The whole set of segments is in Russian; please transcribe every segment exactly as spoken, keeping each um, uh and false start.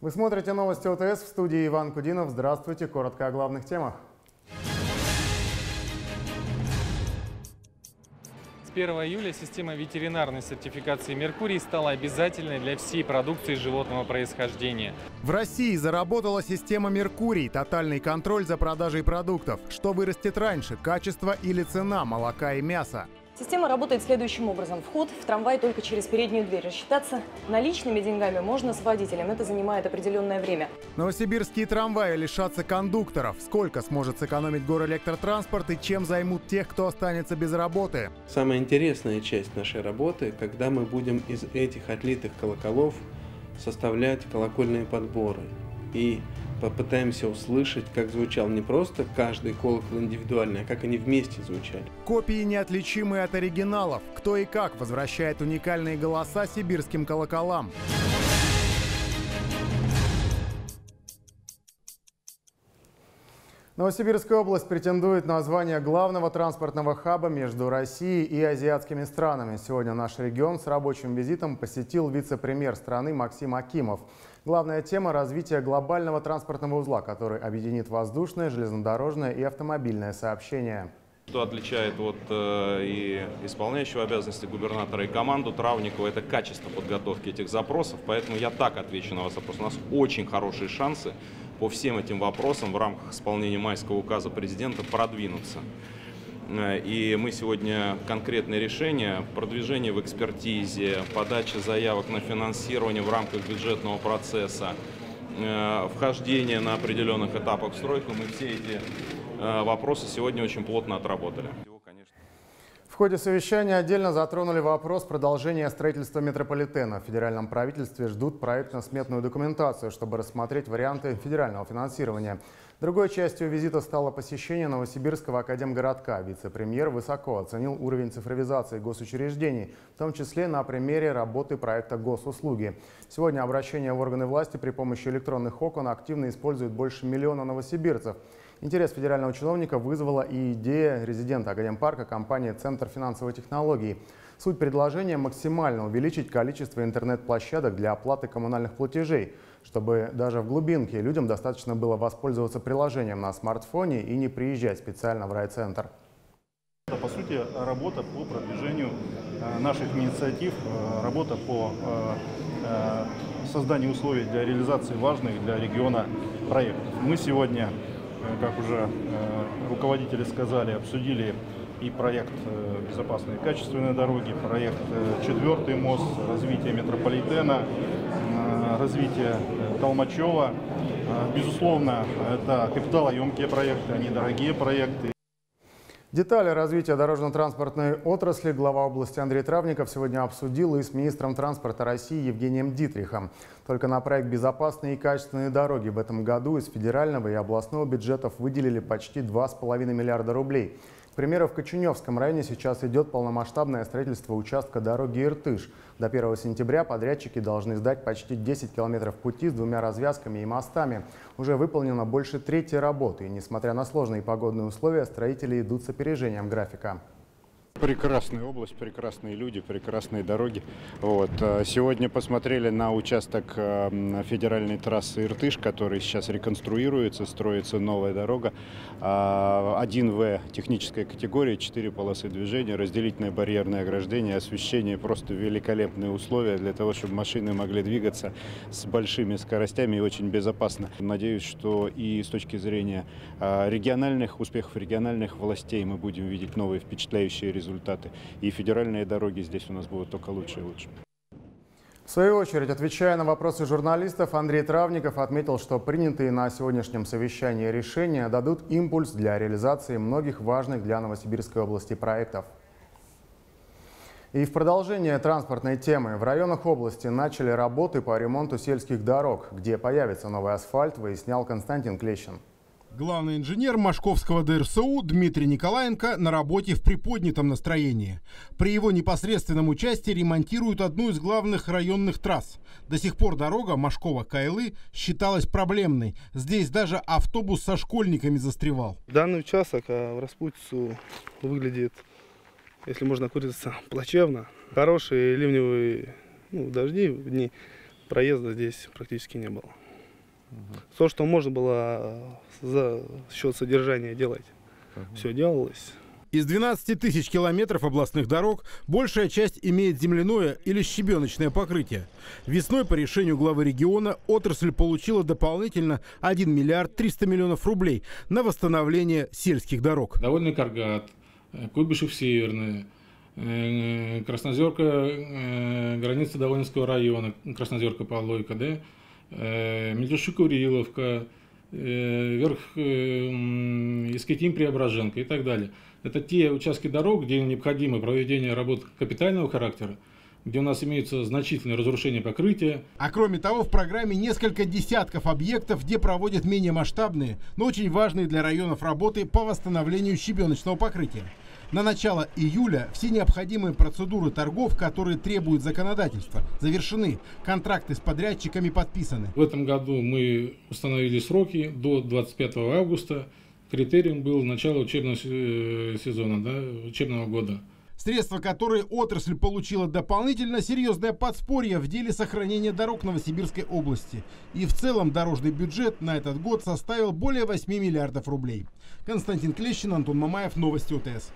Вы смотрите новости ОТС, в студии Иван Кудинов. Здравствуйте. Коротко о главных темах. С первого июля система ветеринарной сертификации «Меркурий» стала обязательной для всей продукции животного происхождения. В России заработала система «Меркурий» – тотальный контроль за продажей продуктов. Что вырастет раньше – качество или цена молока и мяса? Система работает следующим образом. Вход в трамвай только через переднюю дверь. Рассчитаться наличными деньгами можно с водителем. Это занимает определенное время. Новосибирские трамваи лишатся кондукторов. Сколько сможет сэкономить Горэлектротранспорт и чем займут тех, кто останется без работы? Самая интересная часть нашей работы, когда мы будем из этих отлитых колоколов составлять колокольные подборы. И попытаемся услышать, как звучал не просто каждый колокол индивидуально, а как они вместе звучали. Копии неотличимые от оригиналов. Кто и как возвращает уникальные голоса сибирским колоколам? Новосибирская область претендует на звание главного транспортного хаба между Россией и азиатскими странами. Сегодня наш регион с рабочим визитом посетил вице-премьер страны Максим Акимов. Главная тема – развитие глобального транспортного узла, который объединит воздушное, железнодорожное и автомобильное сообщение. Что отличает от э, и исполняющего обязанности губернатора и команду Травникова, это качество подготовки этих запросов. Поэтому я так отвечу на ваш вопрос. У нас очень хорошие шансы по всем этим вопросам в рамках исполнения майского указа президента продвинуться. И мы сегодня конкретные решения, продвижение в экспертизе, подача заявок на финансирование в рамках бюджетного процесса, вхождение на определенных этапах в стройку, мы все эти вопросы сегодня очень плотно отработали. В ходе совещания отдельно затронули вопрос продолжения строительства метрополитена. В федеральном правительстве ждут проектно-сметную документацию, чтобы рассмотреть варианты федерального финансирования. Другой частью визита стало посещение Новосибирского академгородка. Вице-премьер высоко оценил уровень цифровизации госучреждений, в том числе на примере работы проекта «Госуслуги». Сегодня обращение в органы власти при помощи электронных окон активно используют больше миллиона новосибирцев. Интерес федерального чиновника вызвала и идея резидента Академпарка компании «Центр финансовой технологии». Суть предложения – максимально увеличить количество интернет-площадок для оплаты коммунальных платежей, чтобы даже в глубинке людям достаточно было воспользоваться приложением на смартфоне и не приезжать специально в райцентр. Это, по сути, работа по продвижению наших инициатив, работа по созданию условий для реализации важных для региона проектов. Мы сегодня, как уже руководители сказали, обсудили и проект «Безопасные и качественные дороги», проект «Четвертый мост», развитие метрополитена, развитие Толмачева. Безусловно, это капиталоемкие проекты, они дорогие проекты. Детали развития дорожно-транспортной отрасли глава области Андрей Травников сегодня обсудил и с министром транспорта России Евгением Дитрихом. Только на проект «Безопасные и качественные дороги» в этом году из федерального и областного бюджетов выделили почти два с половиной миллиарда рублей. К примеру, в Кочуневском районе сейчас идет полномасштабное строительство участка дороги Иртыш. До первого сентября подрядчики должны сдать почти десять километров пути с двумя развязками и мостами. Уже выполнено больше трети работы. И, несмотря на сложные погодные условия, строители идут с опережением графика. Прекрасная область, прекрасные люди, прекрасные дороги. Вот. Сегодня посмотрели на участок федеральной трассы Иртыш, который сейчас реконструируется, строится новая дорога. один вэ техническая категория, четыре полосы движения, разделительное барьерное ограждение, освещение, просто великолепные условия для того, чтобы машины могли двигаться с большими скоростями и очень безопасно. Надеюсь, что и с точки зрения региональных успехов региональных властей мы будем видеть новые впечатляющие результаты. результаты. И федеральные дороги здесь у нас будут только лучше и лучше. В свою очередь, отвечая на вопросы журналистов, Андрей Травников отметил, что принятые на сегодняшнем совещании решения дадут импульс для реализации многих важных для Новосибирской области проектов. И в продолжение транспортной темы в районах области начали работы по ремонту сельских дорог. Где появится новый асфальт, выяснял Константин Клещин. Главный инженер Машковского дэ эр эс у Дмитрий Николаенко на работе в приподнятом настроении. При его непосредственном участии ремонтируют одну из главных районных трасс. До сих пор дорога Машкова-Кайлы считалась проблемной. Здесь даже автобус со школьниками застревал. Данный участок в распутицу выглядит, если можно выразиться, плачевно. Хорошие ливневые ну, дожди, дни проезда здесь практически не было. Угу. То, что можно было за счет содержания делать, угу. все делалось. Из двенадцати тысяч километров областных дорог большая часть имеет земляное или щебеночное покрытие. Весной по решению главы региона отрасль получила дополнительно один миллиард триста миллионов рублей на восстановление сельских дорог. Довольный Каргат, Куйбышев-Северная, Краснозерка, граница Довольнинского района, Краснозерка-Полойка, да? Мельтеши-Куриловка, верх Искитим-Преображенка и так далее. Это те участки дорог, где необходимо проведение работ капитального характера, где у нас имеются значительные разрушения покрытия. А кроме того, в программе несколько десятков объектов, где проводят менее масштабные, но очень важные для районов работы по восстановлению щебеночного покрытия. На начало июля все необходимые процедуры торгов, которые требуют законодательства, завершены. Контракты с подрядчиками подписаны. В этом году мы установили сроки до двадцать пятого августа. Критерием был начало учебного сезона, да, учебного года. Средства, которые отрасль получила дополнительно, серьезное подспорье в деле сохранения дорог Новосибирской области. И в целом дорожный бюджет на этот год составил более восьми миллиардов рублей. Константин Клещин, Антон Мамаев, Новости ОТС.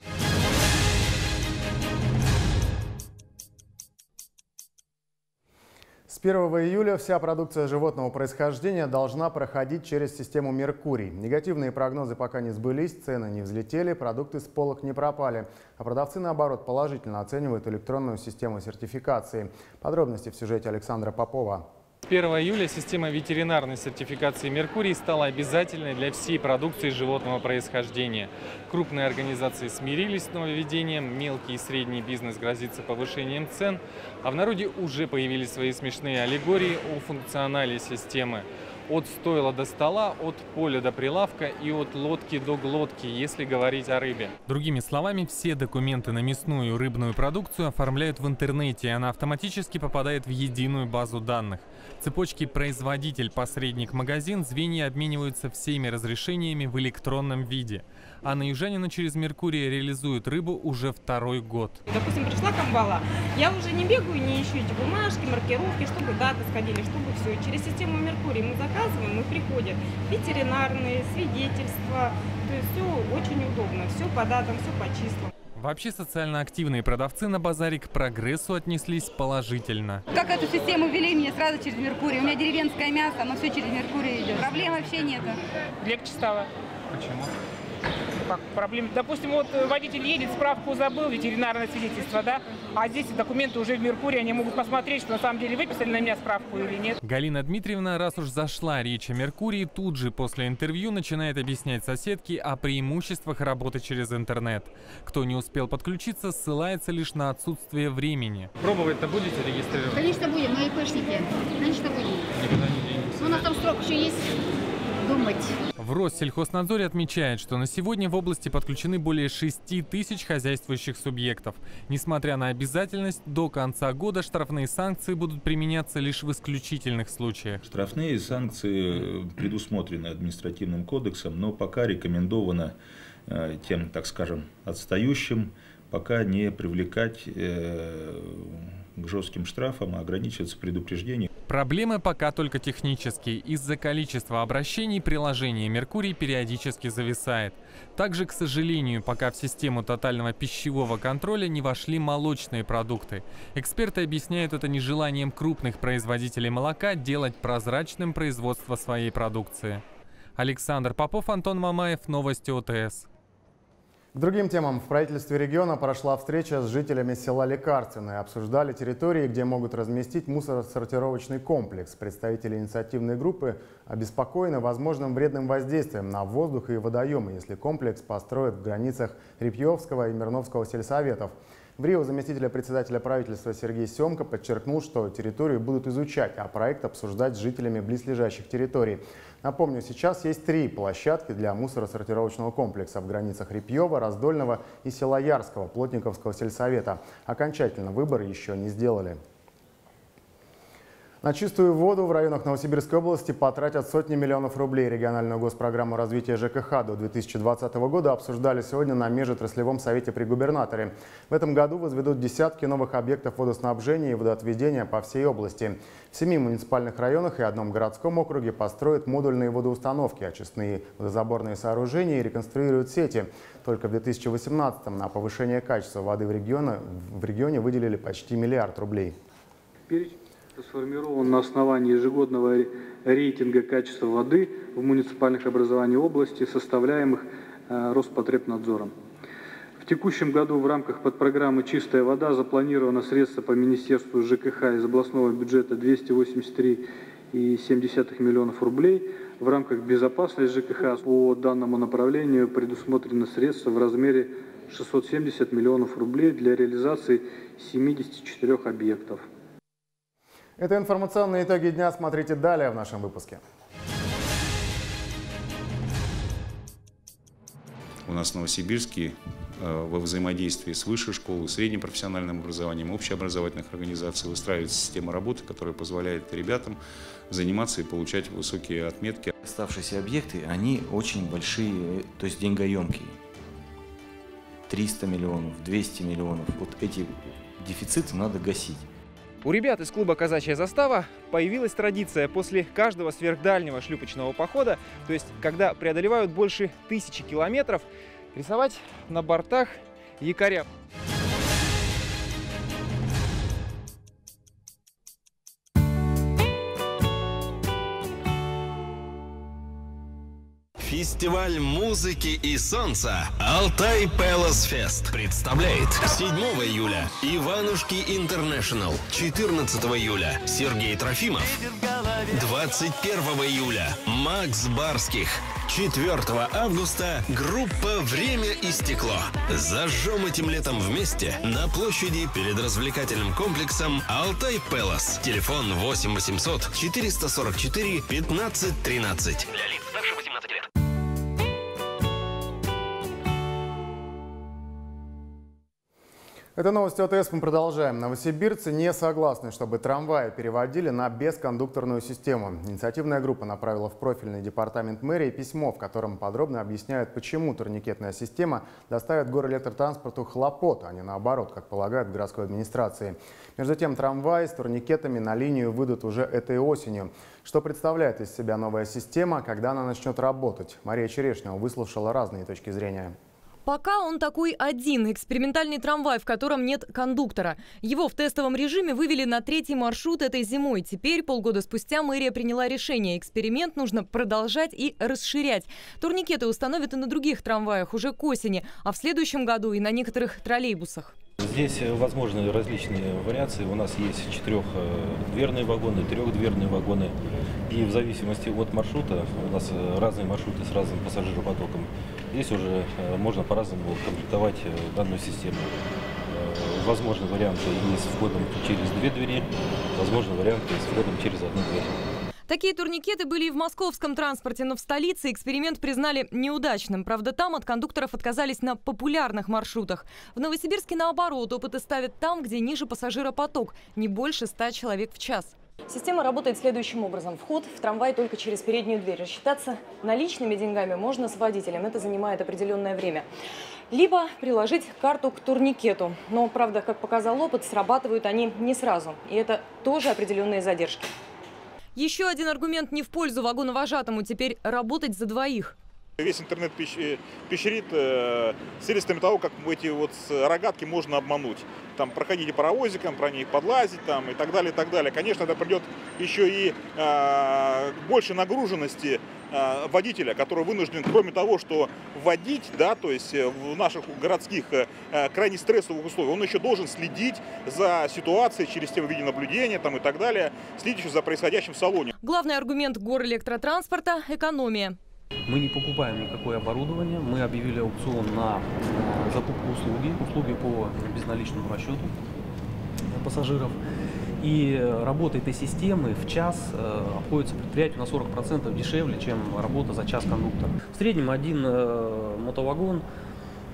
С первого июля вся продукция животного происхождения должна проходить через систему «Меркурий». Негативные прогнозы пока не сбылись, цены не взлетели, продукты с полок не пропали. А продавцы, наоборот, положительно оценивают электронную систему сертификации. Подробности в сюжете Александра Попова. С первого июля система ветеринарной сертификации «Меркурий» стала обязательной для всей продукции животного происхождения. Крупные организации смирились с нововведением, мелкий и средний бизнес грозится повышением цен, а в народе уже появились свои смешные аллегории о функционале системы. От стойла до стола, от поля до прилавка и от лодки до глотки, если говорить о рыбе. Другими словами, все документы на мясную и рыбную продукцию оформляют в интернете, и она автоматически попадает в единую базу данных. Цепочки производитель, посредник, магазин, звенья обмениваются всеми разрешениями в электронном виде. Анна Южанина через «Меркурий» реализует рыбу уже второй год. Допустим, пришла камбала, я уже не бегаю, не ищу эти бумажки, маркировки, чтобы даты сходили, чтобы все. Через систему «Меркурий» мы заказываем, мы приходят ветеринарные свидетельства, то есть все очень удобно, все по датам, все по числам. Вообще социально активные продавцы на базаре к прогрессу отнеслись положительно. Как эту систему ввели, мне сразу через «Меркурий». У меня деревенское мясо, оно все через «Меркурий» идет. Проблем вообще нет. Легче стало. Почему? Как проблем? Допустим, вот водитель едет, справку забыл, ветеринарное свидетельство, да? А здесь документы уже в «Меркурии», они могут посмотреть, что на самом деле выписали на меня справку или нет. Галина Дмитриевна, раз уж зашла речь о «Меркурии», тут же после интервью начинает объяснять соседке о преимуществах работы через интернет. Кто не успел подключиться, ссылается лишь на отсутствие времени. Пробовать-то будете регистрировать? Конечно будем, мы ИПшники. Конечно будем. Никуда не денетесь. Ну, у нас там срок еще есть. Думать. В Россельхознадзоре отмечает, что на сегодня в области подключены более шести тысяч хозяйствующих субъектов. Несмотря на обязательность, до конца года штрафные санкции будут применяться лишь в исключительных случаях. Штрафные санкции предусмотрены административным кодексом, но пока рекомендовано э, тем, так скажем, отстающим, пока не привлекать э, к жестким штрафам, а ограничиваться предупреждением. Проблемы пока только технические. Из-за количества обращений приложение «Меркурий» периодически зависает. Также, к сожалению, пока в систему тотального пищевого контроля не вошли молочные продукты. Эксперты объясняют это нежеланием крупных производителей молока делать прозрачным производство своей продукции. Александр Попов, Антон Мамаев, Новости ОТС. К другим темам. В правительстве региона прошла встреча с жителями села Лекарственное. Обсуждали территории, где могут разместить мусоросортировочный комплекс. Представители инициативной группы обеспокоены возможным вредным воздействием на воздух и водоемы, если комплекс построят в границах Репьевского и Мирновского сельсоветов. В Рио заместителя председателя правительства Сергей Семко подчеркнул, что территорию будут изучать, а проект обсуждать с жителями близлежащих территорий. Напомню, сейчас есть три площадки для мусоросортировочного комплекса в границах Репьева, Раздольного и села Ярского Плотниковского сельсовета. Окончательно выбор еще не сделали. На чистую воду в районах Новосибирской области потратят сотни миллионов рублей. Региональную госпрограмму развития ЖКХ до две тысячи двадцатого года обсуждали сегодня на межотраслевом совете при губернаторе. В этом году возведут десятки новых объектов водоснабжения и водоотведения по всей области. В семи муниципальных районах и одном городском округе построят модульные водоустановки, очистные водозаборные сооружения и реконструируют сети. Только в две тысячи восемнадцатом на повышение качества воды в регионе, в регионе выделили почти миллиард рублей. Сформирован на основании ежегодного рейтинга качества воды в муниципальных образованиях области, составляемых Роспотребнадзором. В текущем году в рамках подпрограммы «Чистая вода» запланировано средства по Министерству ЖКХ из областного бюджета двести восемьдесят три и семь десятых миллионов рублей. В рамках «Безопасность ЖКХ» по данному направлению предусмотрены средства в размере шестьсот семьдесят миллионов рублей для реализации семидесяти четырёх объектов. Это информационные итоги дня. Смотрите далее в нашем выпуске. У нас в Новосибирске во взаимодействии с высшей школой, средним профессиональным образованием, общеобразовательных организаций выстраивается система работы, которая позволяет ребятам заниматься и получать высокие отметки. Оставшиеся объекты, они очень большие, то есть деньгоемкие. триста миллионов, двести миллионов. Вот эти дефициты надо гасить. У ребят из клуба «Казачья застава» появилась традиция после каждого сверхдальнего шлюпочного похода, то есть когда преодолевают больше тысячи километров, рисовать на бортах якоря. Фестиваль музыки и солнца «Алтай Пэлас Фест» представляет седьмого июля Иванушки Интернешнл, четырнадцатого июля Сергей Трофимов, двадцать первого июля Макс Барских, четвёртого августа группа «Время и стекло». Зажжем этим летом вместе на площади перед развлекательным комплексом «Алтай Пэлас». Телефон восемь восемьсот четыреста сорок четыре пятнадцать тринадцать. Для лиц старше восемнадцати лет. Это новости ОТС, мы продолжаем. Новосибирцы не согласны, чтобы трамваи переводили на бескондукторную систему. Инициативная группа направила в профильный департамент мэрии письмо, в котором подробно объясняют, почему турникетная система доставит горэлектротранспорту хлопот, а не наоборот, как полагают в городской администрации. Между тем, трамваи с турникетами на линию выйдут уже этой осенью. Что представляет из себя новая система, когда она начнет работать? Мария Черешнева выслушала разные точки зрения. Пока он такой один. Экспериментальный трамвай, в котором нет кондуктора. Его в тестовом режиме вывели на третий маршрут этой зимой. Теперь, полгода спустя, мэрия приняла решение. Эксперимент нужно продолжать и расширять. Турникеты установят и на других трамваях уже к осени, а в следующем году и на некоторых троллейбусах. Здесь возможны различные вариации. У нас есть четырехдверные вагоны, трехдверные вагоны. И в зависимости от маршрута, у нас разные маршруты с разным пассажиропотоком, здесь уже можно по-разному комплектовать данную систему. Возможны варианты и с входом через две двери, возможны варианты с входом через одну дверь. Такие турникеты были и в московском транспорте, но в столице эксперимент признали неудачным. Правда, там от кондукторов отказались на популярных маршрутах. В Новосибирске, наоборот, опыты ставят там, где ниже пассажиропоток, не больше ста человек в час. Система работает следующим образом. Вход в трамвай только через переднюю дверь. Рассчитаться наличными деньгами можно с водителем. Это занимает определенное время. Либо приложить карту к турникету. Но, правда, как показал опыт, срабатывают они не сразу. И это тоже определенные задержки. Еще один аргумент не в пользу вагоновожатому. Теперь работать за двоих. Весь интернет пещерит э, свидетельствами того, как эти вот рогатки можно обмануть. Там проходите паровозиком, про них подлазить там, и так далее, и так далее. Конечно, это придет еще и э, больше нагруженности э, водителя, который вынужден, кроме того, что водить, да, то есть в наших городских э, крайне стрессовых условиях, он еще должен следить за ситуацией через систему видеонаблюдения там, и так далее, следить еще за происходящим в салоне. Главный аргумент горэлектротранспорта – экономия. Мы не покупаем никакое оборудование, мы объявили аукцион на закупку услуги, услуги по безналичному расчету пассажиров. И работа этой системы в час обходится предприятию на сорок процентов дешевле, чем работа за час кондуктора. В среднем один мотовагон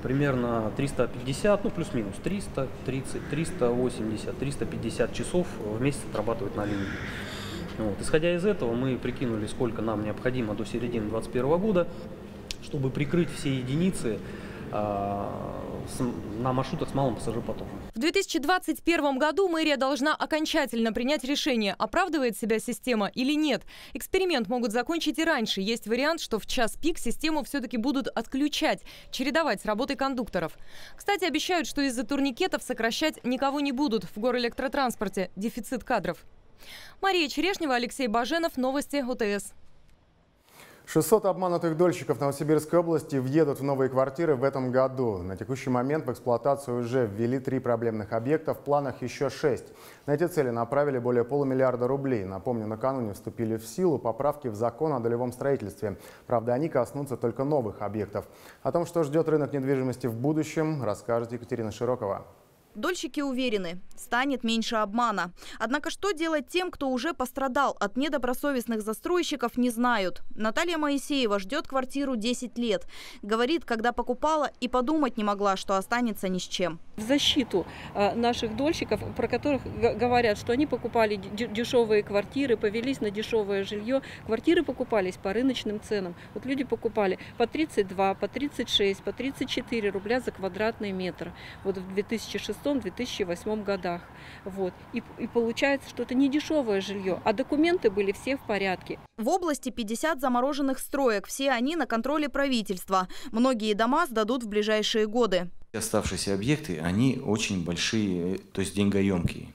примерно триста пятьдесят, ну плюс-минус триста тридцать, триста восемьдесят, триста пятьдесят часов в месяц отрабатывать на линии. Вот. Исходя из этого, мы прикинули, сколько нам необходимо до середины две тысячи двадцать первого года, чтобы прикрыть все единицы э, с, на маршрутах с малым пассажиропотоком. В две тысячи двадцать первом году мэрия должна окончательно принять решение, оправдывает себя система или нет. Эксперимент могут закончить и раньше. Есть вариант, что в час пик систему все-таки будут отключать, чередовать с работой кондукторов. Кстати, обещают, что из-за турникетов сокращать никого не будут в горэлектротранспорте. Дефицит кадров. Мария Черешнева, Алексей Баженов. Новости О Тэ Эс. шестьсот обманутых дольщиков Новосибирской области въедут в новые квартиры в этом году. На текущий момент в эксплуатацию уже ввели три проблемных объекта, в планах еще шесть. На эти цели направили более полумиллиарда рублей. Напомню, накануне вступили в силу поправки в закон о долевом строительстве. Правда, они коснутся только новых объектов. О том, что ждет рынок недвижимости в будущем, расскажет Екатерина Широкова. Дольщики уверены, станет меньше обмана. Однако что делать тем, кто уже пострадал от недобросовестных застройщиков, не знают. Наталья Моисеева ждет квартиру десять лет. Говорит, когда покупала, и подумать не могла, что останется ни с чем. В защиту наших дольщиков, про которых говорят, что они покупали дешевые квартиры, повелись на дешевое жилье. Квартиры покупались по рыночным ценам. Вот люди покупали по тридцать два, по тридцать шесть, по тридцать четыре рубля за квадратный метр. Вот в две тысячи шестом — две тысячи восьмом годах. Вот. И, и получается, что это не дешевое жилье, а документы были все в порядке. В области пятьдесят замороженных строек. Все они на контроле правительства. Многие дома сдадут в ближайшие годы. Оставшиеся объекты, они очень большие, то есть деньгоемкие.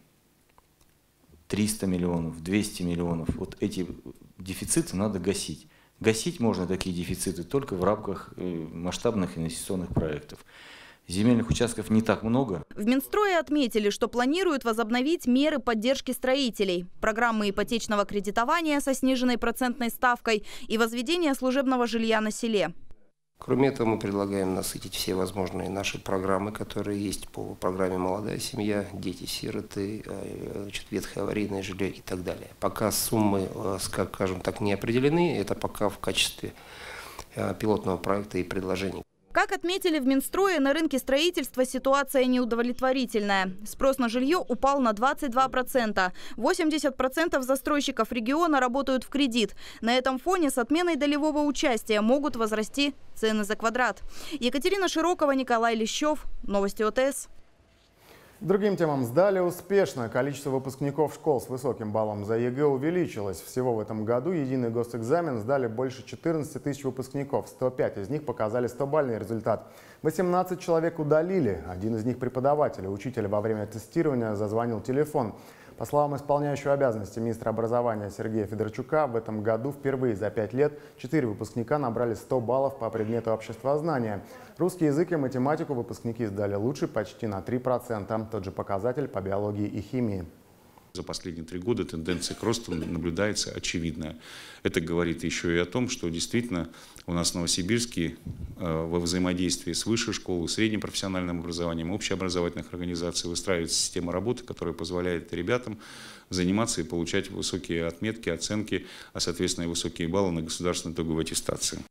триста миллионов, двести миллионов. Вот эти дефициты надо гасить. Гасить можно такие дефициты только в рамках масштабных инвестиционных проектов. Земельных участков не так много. В Минстрое отметили, что планируют возобновить меры поддержки строителей. Программы ипотечного кредитования со сниженной процентной ставкой и возведение служебного жилья на селе. Кроме этого, мы предлагаем насытить все возможные наши программы, которые есть по программе «Молодая семья», «Дети-сироты», ветхое аварийное жилье и так далее. Пока суммы, скажем так, не определены, это пока в качестве пилотного проекта и предложений. Как отметили в Минстрое, на рынке строительства ситуация неудовлетворительная. Спрос на жилье упал на двадцать два процента. восемьдесят процентов застройщиков региона работают в кредит. На этом фоне с отменой долевого участия могут возрасти цены за квадрат. Екатерина Широкова, Николай Лещев. Новости О Тэ Эс. Другим темам. Сдали успешно. Количество выпускников школ с высоким баллом за ЕГЭ увеличилось. Всего в этом году единый госэкзамен сдали больше четырнадцати тысяч выпускников. сто пять из них показали стобалльный результат. восемнадцать человек удалили. Один из них преподаватель. Учитель во время тестирования зазвонил телефон. По словам исполняющего обязанности министра образования Сергея Федорчука, в этом году впервые за пять лет четыре выпускника набрали сто баллов по предмету обществознания. Русский язык и математику выпускники сдали лучше почти на три процента. Тот же показатель по биологии и химии. За последние три года тенденция к росту наблюдается очевидная. Это говорит еще и о том, что действительно у нас в Новосибирске во взаимодействии с высшей школой, средним профессиональным образованием, общеобразовательных организаций выстраивается система работы, которая позволяет ребятам заниматься и получать высокие отметки, оценки, а соответственно и высокие баллы на государственной итоговой аттестации.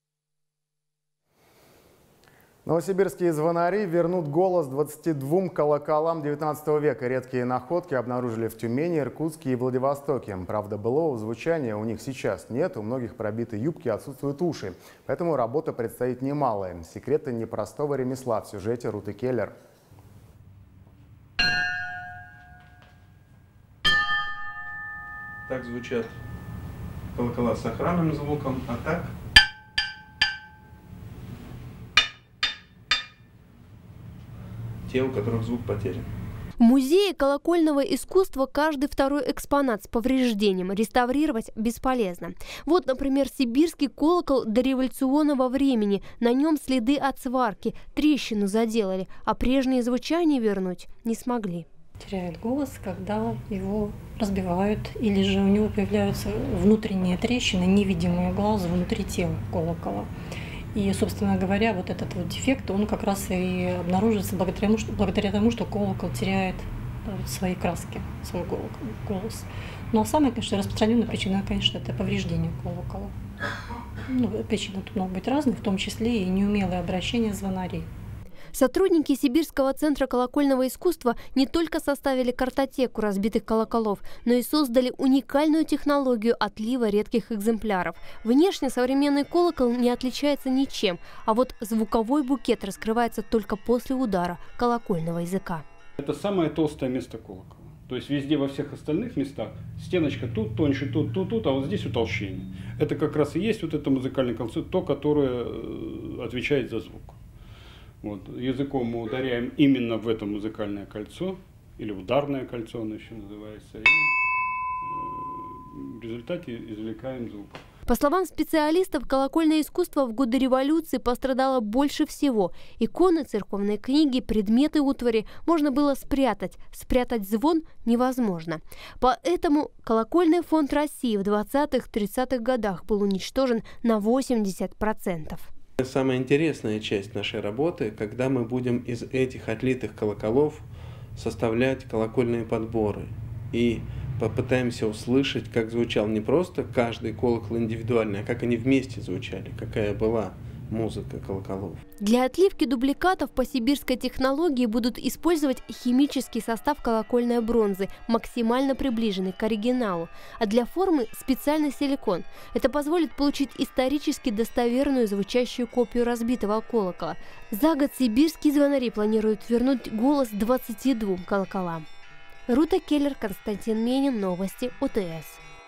Новосибирские звонари вернут голос двадцати двум колоколам девятнадцатого века. Редкие находки обнаружили в Тюмени, Иркутске и Владивостоке. Правда, былого звучания у них сейчас нет, у многих пробиты юбки, отсутствуют уши. Поэтому работа предстоит немалая. Секреты непростого ремесла в сюжете Руты Келлер. Так звучат колокола с охранным звуком, а так... те, у которых звук потерян. В музее колокольного искусства каждый второй экспонат с повреждением реставрировать бесполезно. Вот, например, сибирский колокол дореволюционного времени. На нем следы от сварки, трещину заделали, а прежнее звучание вернуть не смогли. Теряет голос, когда его разбивают, или же у него появляются внутренние трещины, невидимые глазу внутри тела колокола. И, собственно говоря, вот этот вот дефект, он как раз и обнаруживается благодаря тому, что, благодаря тому, что колокол теряет свои краски, свой голос. Ну а самая, конечно, распространенная причина, конечно, это повреждение колокола. Ну, причины тут могут быть разные, в том числе и неумелое обращение звонарей. Сотрудники Сибирского центра колокольного искусства не только составили картотеку разбитых колоколов, но и создали уникальную технологию отлива редких экземпляров. Внешне современный колокол не отличается ничем, а вот звуковой букет раскрывается только после удара колокольного языка. Это самое толстое место колокола. То есть везде, во всех остальных местах, стеночка тут тоньше, тут, тут, тут, а вот здесь утолщение. Это как раз и есть вот это музыкальное кольцо, то, которое отвечает за звук. Вот. Языком мы ударяем именно в это музыкальное кольцо, или ударное кольцо оно еще называется, и в результате извлекаем звук. По словам специалистов, колокольное искусство в годы революции пострадало больше всего. Иконы, церковные книги, предметы утвари можно было спрятать. Спрятать звон невозможно. Поэтому колокольный фонд России в двадцатых-тридцатых годах был уничтожен на восемьдесят процентов. Самая интересная часть нашей работы, когда мы будем из этих отлитых колоколов составлять колокольные подборы. И попытаемся услышать, как звучал не просто каждый колокол индивидуально, а как они вместе звучали, какая была музыка колоколов. Для отливки дубликатов по сибирской технологии будут использовать химический состав колокольной бронзы, максимально приближенный к оригиналу, а для формы специальный силикон. Это позволит получить исторически достоверную звучащую копию разбитого колокола. За год сибирские звонари планируют вернуть голос двадцати двум колоколам. Рута Келлер, Константин Менин, новости ОТС.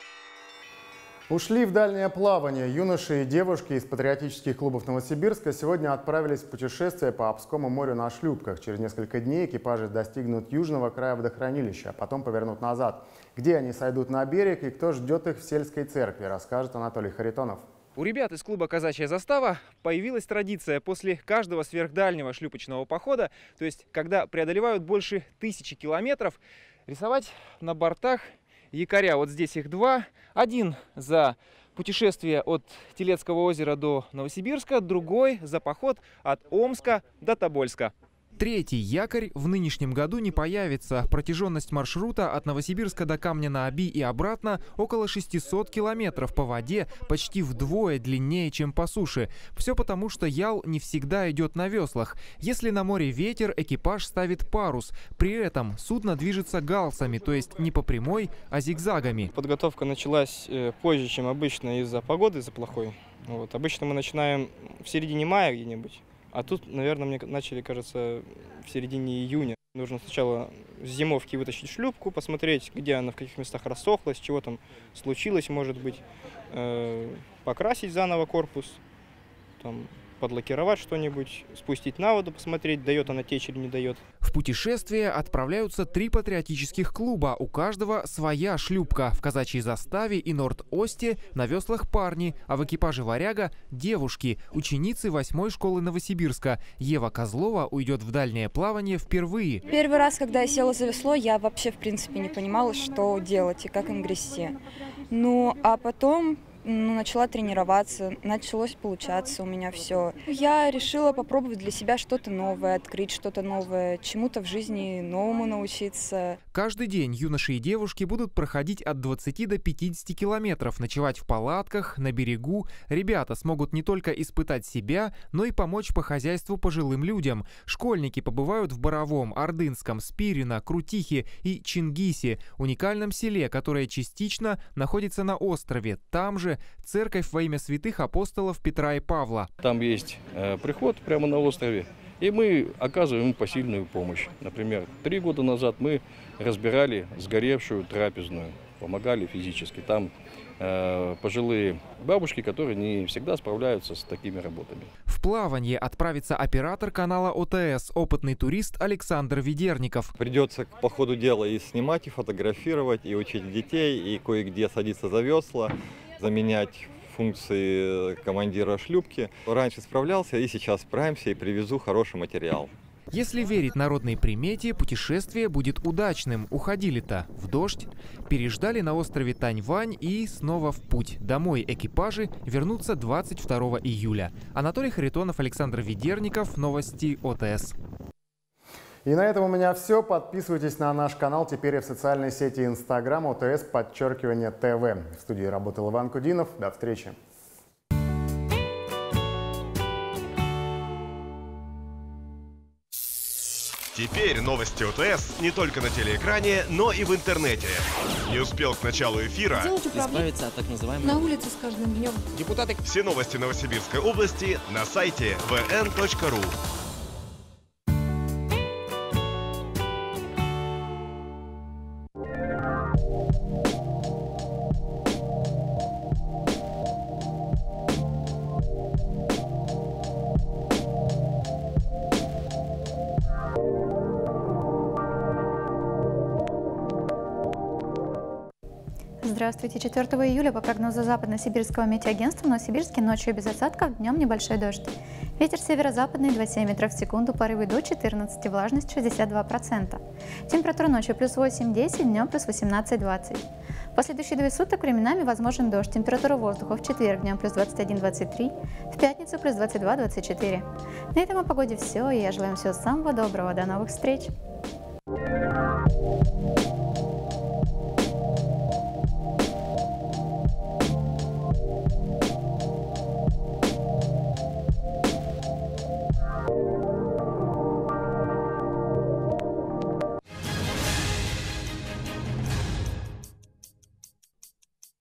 Ушли в дальнее плавание. Юноши и девушки из патриотических клубов Новосибирска сегодня отправились в путешествие по Обскому морю на шлюпках. Через несколько дней экипажи достигнут южного края водохранилища, а потом повернут назад. Где они сойдут на берег и кто ждет их в сельской церкви, расскажет Анатолий Харитонов. У ребят из клуба «Казачья застава» появилась традиция после каждого сверхдальнего шлюпочного похода, то есть когда преодолевают больше тысячи километров, рисовать на бортах якоря. Вот здесь их два. Один за путешествие от Телецкого озера до Новосибирска, другой за поход от Омска до Тобольска. Третий якорь в нынешнем году не появится. Протяженность маршрута от Новосибирска до Камня-на-Оби и обратно около шестисот километров по воде, почти вдвое длиннее, чем по суше. Все потому, что ял не всегда идет на веслах. Если на море ветер, экипаж ставит парус. При этом судно движется галсами, то есть не по прямой, а зигзагами. Подготовка началась позже, чем обычно, из-за погоды, из-за плохой. Вот. Обычно мы начинаем в середине мая где-нибудь. А тут, наверное, мне начали, кажется, в середине июня. Нужно сначала с зимовки вытащить шлюпку, посмотреть, где она, в каких местах рассохлась, чего там случилось, может быть, э, покрасить заново корпус, там, подлакировать что-нибудь, спустить на воду, посмотреть, дает она течь или не дает. В путешествие отправляются три патриотических клуба. У каждого своя шлюпка. В казачьей заставе и Норд-Осте на веслах парни, а в экипаже «Варяга» – девушки, ученицы восьмой школы Новосибирска. Ева Козлова уйдет в дальнее плавание впервые. Первый раз, когда я села за весло, я вообще в принципе не понимала, что делать и как им грести. Ну, а потом... Ну, начала тренироваться, началось получаться у меня все. Я решила попробовать для себя что-то новое, открыть что-то новое, чему-то в жизни новому научиться. Каждый день юноши и девушки будут проходить от двадцати до пятидесяти километров, ночевать в палатках, на берегу. Ребята смогут не только испытать себя, но и помочь по хозяйству пожилым людям. Школьники побывают в Боровом, Ордынском, Спирино, Крутихе и Чингисе, уникальном селе, которое частично находится на острове. Там же церковь во имя святых апостолов Петра и Павла. Там есть э, приход прямо на острове, и мы оказываем им посильную помощь. Например, три года назад мы разбирали сгоревшую трапезную, помогали физически. Там э, пожилые бабушки, которые не всегда справляются с такими работами. В плавание отправится оператор канала ОТС, опытный турист Александр Ведерников. Придется по ходу дела и снимать, и фотографировать, и учить детей, и кое-где садиться за весла, заменять функции командира шлюпки. Раньше справлялся, и сейчас справимся, и привезу хороший материал. Если верить народной примете, путешествие будет удачным. Уходили-то в дождь, переждали на острове Таньвань и снова в путь. Домой экипажи вернутся двадцать второго июля. Анатолий Харитонов, Александр Ведерников, новости ОТС. И на этом у меня все. Подписывайтесь на наш канал теперь и в социальной сети Инстаграм ОТС подчеркивание ТВ. В студии работал Иван Кудинов. До встречи. Теперь новости ОТС не только на телеэкране, но и в интернете. Не успел к началу эфира избавиться от так называемых на улице с каждым днем. Депутаты. Все новости Новосибирской области на сайте вэ эн точка ру. Здравствуйте. четвёртого июля по прогнозу Западно-Сибирского метеоагентства в Новосибирске ночью без осадков, днем небольшой дождь. Ветер северо-западный двадцать семь метров в секунду, порывы до четырнадцати, влажность шестьдесят два процента. Температура ночью плюс восемь-десять, днем плюс восемнадцать-двадцать. В последующие двое суток временами возможен дождь. Температура воздуха в четверг днем плюс двадцать один - двадцать три, в пятницу плюс двадцать два - двадцать четыре. На этом о погоде все, и я желаю вам всего самого доброго. До новых встреч!